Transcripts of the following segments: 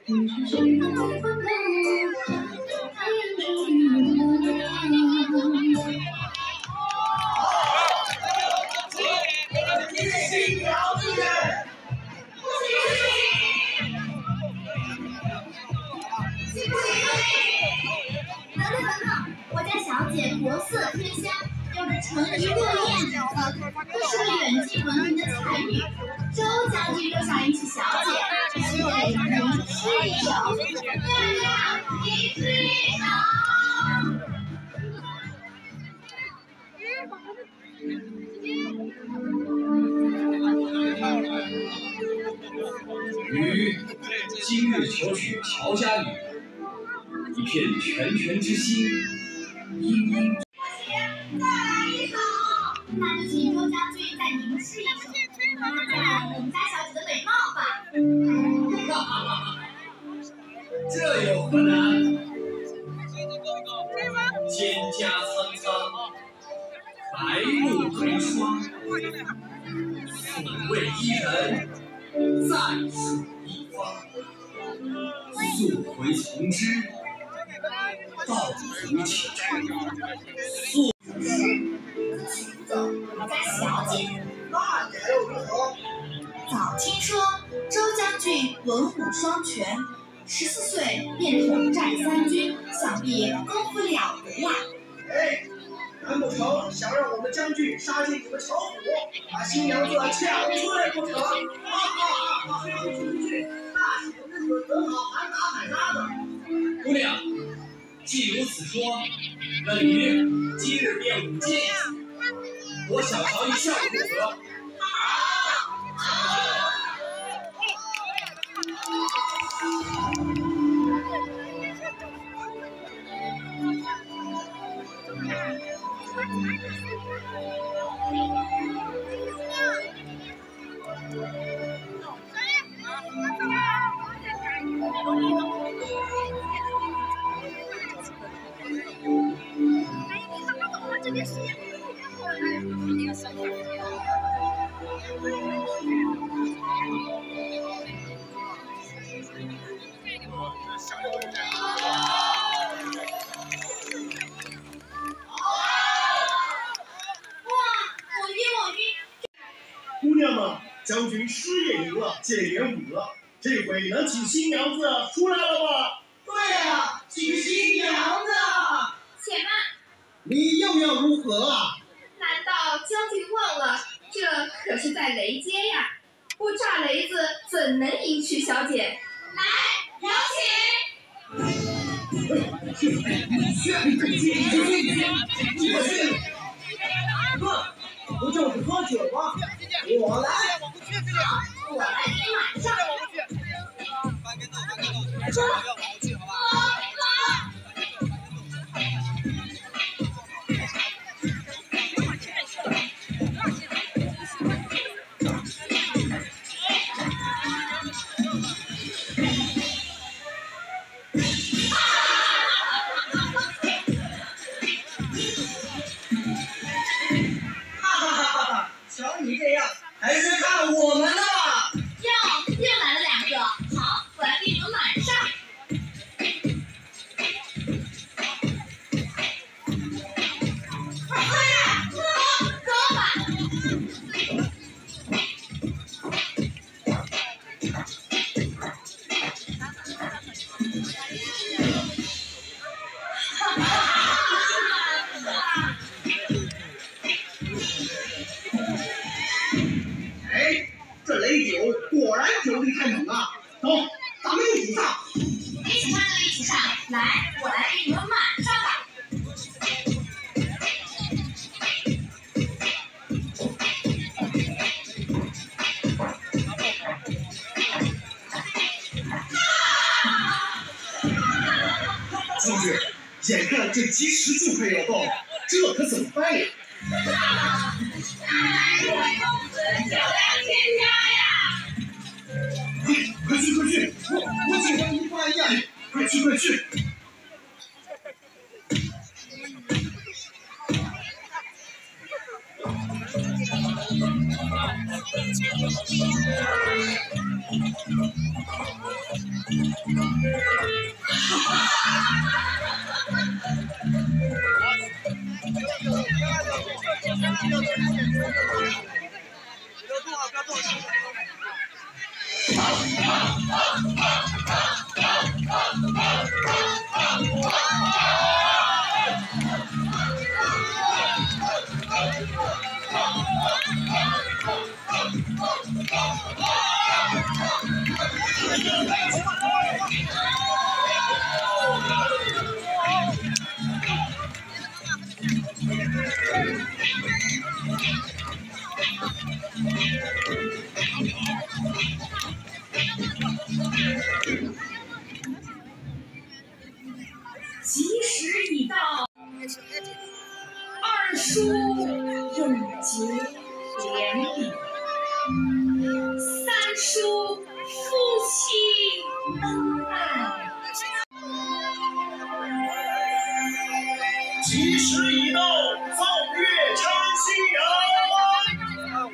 我家小姐国色天香，有着沉鱼落雁之姿，更是个远近闻名的才女。周将军若想迎娶小姐，须得吟诗一首。月亮，吟诗一首。 于今日求娶乔家女，一片拳拳之心，殷殷。 再来一首，那就请周将军再吟诗一首，夸赞我们家小姐的美貌吧。 哈哈哈！这有何难？蒹葭苍苍，白露为霜，所谓伊人，在水一方。溯洄从之，道阻且长。溯走，我们家小姐。 那你还要如何？ 早听说周将军文武双全，14岁便统战3军，想必功夫了得呀。 哎，难不成想让我们将军杀进你们乔府，把新娘子抢出来不成？哈哈哈！出去，大喜的日子怎好喊打喊杀的？ 姑娘，既如此说，那你今日便舞剑，我小乔一笑如何？ 姑娘们，将军诗也赢了，剑也舞了，这回能请新娘子出来了吧？对呀，请新娘子。 且慢， 你又要如何啊？ 难道将军忘了，这可是在雷街呀？不炸雷子怎能迎娶小姐？来，有请。 不就是喝酒吗？我来， 我来给你满上。 瞧你这样，还是看我们的吧。 又来了2个，好，我来给你们满上。快呀，喝吧。 哎，这雷酒果然酒力太猛啊！走，咱们一起上。 一起上就一起上，来，我来给你们满上吧。 将军，眼看这吉时就快要到了，这可怎么办呀？ 我公子酒量欠佳呀！ 快去！我请人一饭呀！快去！ 吉时已到，二叔永结连理，三叔夫妻恩爱。 吉时已到，奏乐称新人。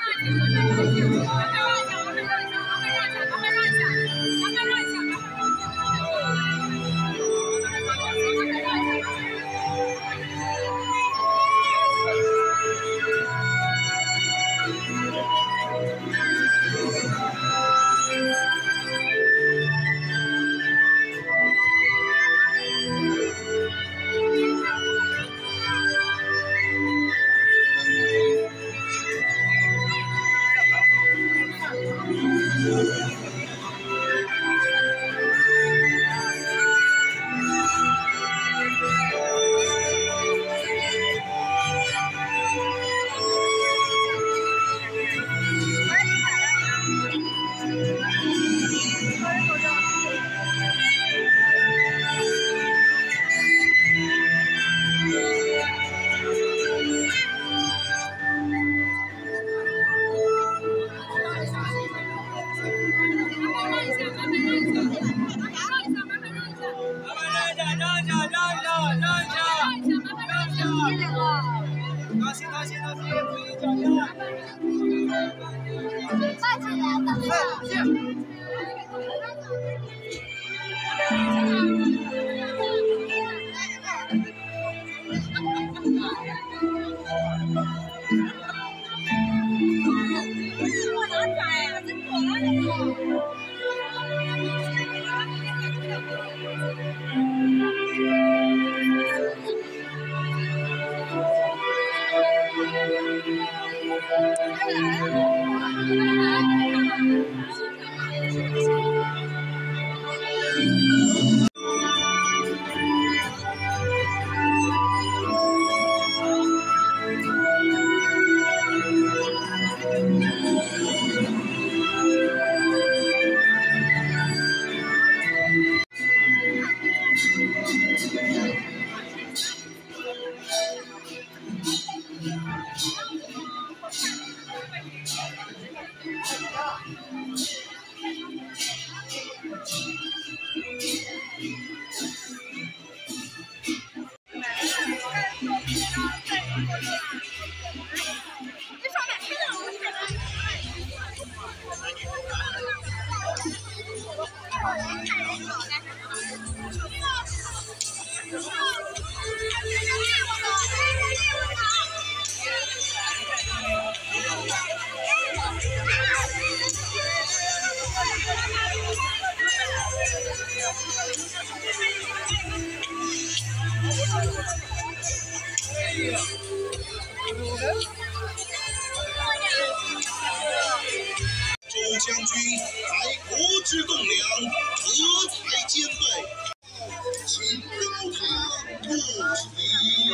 周将军在国之栋梁，德才兼备，请高堂不起。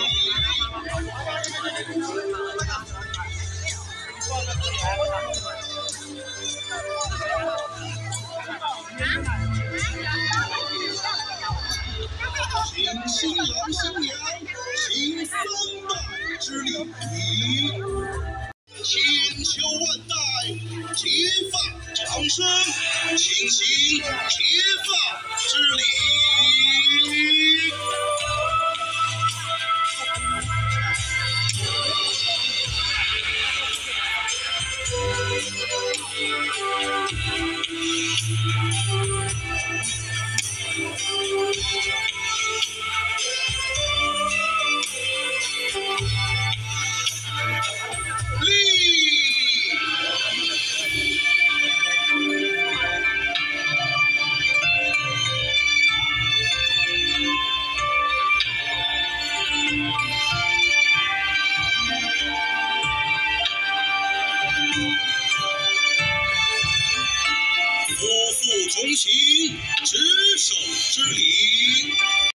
请新郎新娘行三拜之礼。千秋万代，结发长生，请行结发之礼。 执手之礼。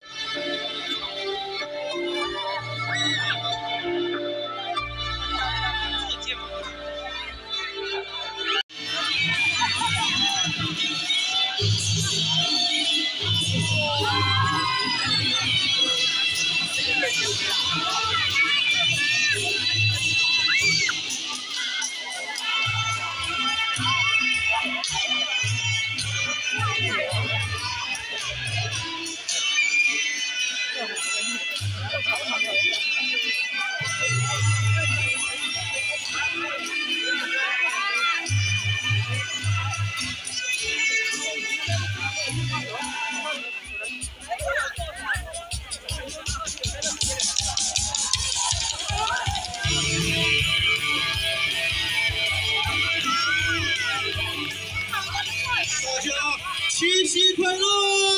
大家七夕快乐！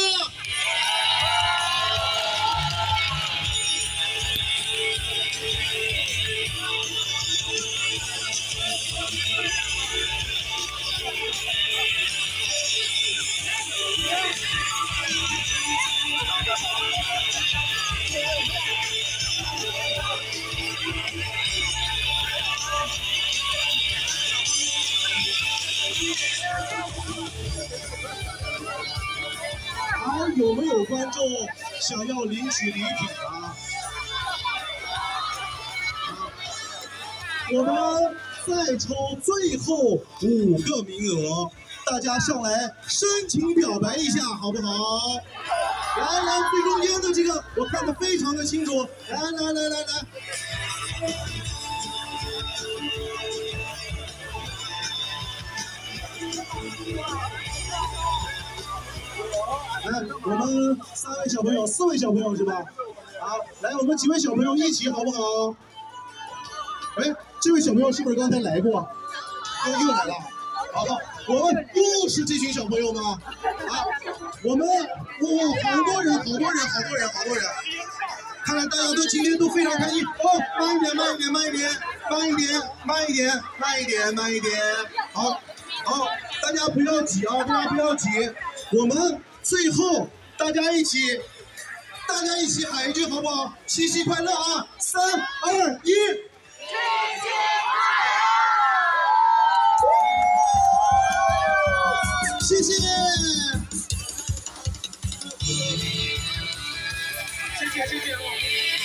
还有没有观众想要领取礼品啊？我们再抽最后5个名额，大家上来深情表白一下，好不好？来，最中间的这个我看得非常的清楚，来。来，我们3位小朋友、4位小朋友是吧？好，来，我们几位小朋友一起好不好？哎，这位小朋友是不是刚才来过？又来了。好，我们又是这群小朋友吗？啊，我们好多人。看来大家都今天都非常开心。哦，慢一点。好，大家不要挤啊，我们最后大家一起喊一句好不好？七夕快乐啊！3、2、1， 七夕快乐！谢谢。